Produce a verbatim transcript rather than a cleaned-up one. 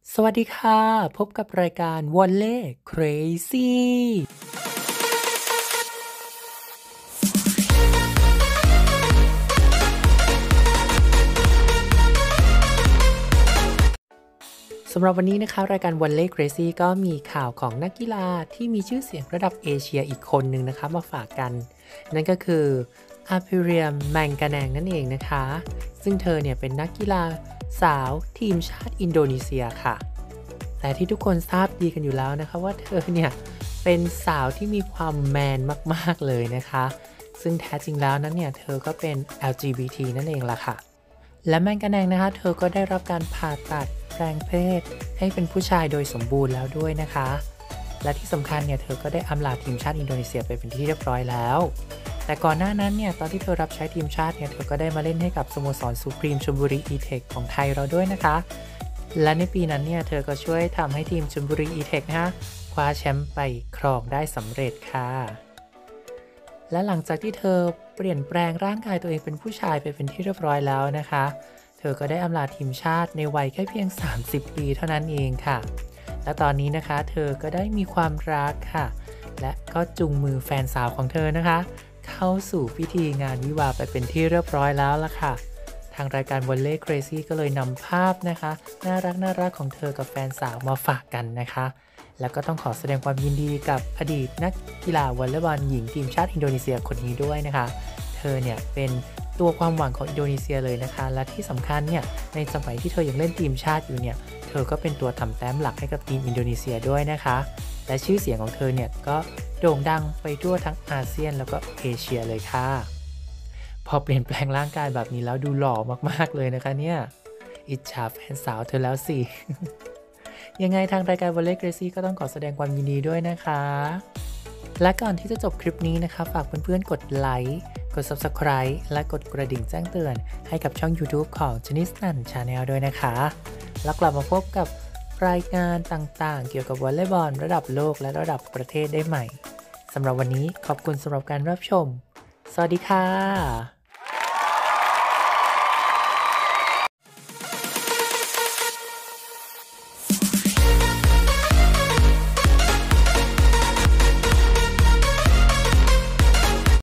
สวัสดีค่ะพบกับรายการ Volley Crazy สำหรับวันนี้นะคะรายการ Volley Crazy ก็มีข่าวของนักกีฬาที่มีชื่อเสียงระดับเอเชียอีกคนหนึ่งนะคะมาฝากกันนั่นก็คืออาพิเรียมแมงกาแนงนั่นเองนะคะซึ่งเธอเนี่ยเป็นนักกีฬาสาวทีมชาติอินโดนีเซียค่ะแต่ที่ทุกคนทราบดีกันอยู่แล้วนะคะว่าเธอเนี่ยเป็นสาวที่มีความแมนมากๆเลยนะคะซึ่งแท้จริงแล้วนั้นเนี่ยเธอก็เป็น แอล จี บี ที นั่นเองล่ะค่ะและแมงกาแนงนะคะเธอก็ได้รับการผ่าตัดแปลงเพศให้เป็นผู้ชายโดยสมบูรณ์แล้วด้วยนะคะและที่สำคัญเนี่ยเธอก็ได้อำลาทีมชาติอินโดนีเซียไปเป็นที่เรียบร้อยแล้วแต่ก่อนหน้านั้นเนี่ยตอนที่เธอรับใช้ทีมชาติเนี่ยเธอก็ได้มาเล่นให้กับสโมสรสุพรีมชลบุรีอีเทคของไทยเราด้วยนะคะและในปีนั้นเนี่ยเธอก็ช่วยทำให้ทีมชลบุรีอีเทคนะคะคว้าแชมป์ไปครองได้สำเร็จค่ะและหลังจากที่เธอเปลี่ยนแปลงร่างกายตัวเองเป็นผู้ชายไปเป็นที่เรียบร้อยแล้วนะคะเธอก็ได้อำลาทีมชาติในวัยแค่เพียงสามสิบปีเท่านั้นเองค่ะและตอนนี้นะคะเธอก็ได้มีความรักค่ะและก็จูงมือแฟนสาวของเธอนะคะเข้าสู่พิธีงานวิวาห์ไปเป็นที่เรียบร้อยแล้วล่ะค่ะทางรายการ Volley Crazy ก็เลยนำภาพนะคะน่ารักน่ารักของเธอกับแฟนสาวมาฝากกันนะคะแล้วก็ต้องขอแสดงความยินดีกับอดีตนักกีฬาวอลเลย์บอลหญิงทีมชาติอินโดนีเซียคนนี้ด้วยนะคะเธอเนี่ยเป็นตัวความหวังของอินโดนีเซียเลยนะคะและที่สำคัญเนี่ยในสมัยที่เธอยังเล่นทีมชาติอยู่เนี่ยเธอก็เป็นตัวทำแต้มหลักให้กับทีมอินโดนีเซียด้วยนะคะและชื่อเสียงของเธอเนี่ยก็โด่งดังไปทั่วทั้งอาเซียนแล้วก็เอเชียเลยค่ะพอเปลี่ยนแปลงร่างกายแบบนี้แล้วดูหล่อมากๆเลยนะคะเนี่ยอิจฉาแฟนสาวเธอแล้วสิ ยังไงทางรายการ Volley Crazy ก็ต้องขอแสดงความยินดีด้วยนะคะและก่อนที่จะจบคลิปนี้นะคะฝากเพื่อนๆกดไลค์กด Subscribe และกดกระดิ่งแจ้งเตือนให้กับช่อง YouTube ของ Janistan Channel ด้วยนะคะแล้วกลับมาพบกับรายการต่างๆเกี่ยวกับวอลเลย์บอลระดับโลกและระดับประเทศได้ใหม่สำหรับวันนี้ขอบคุณสำหรับการรับชมสวัสดีค่ะ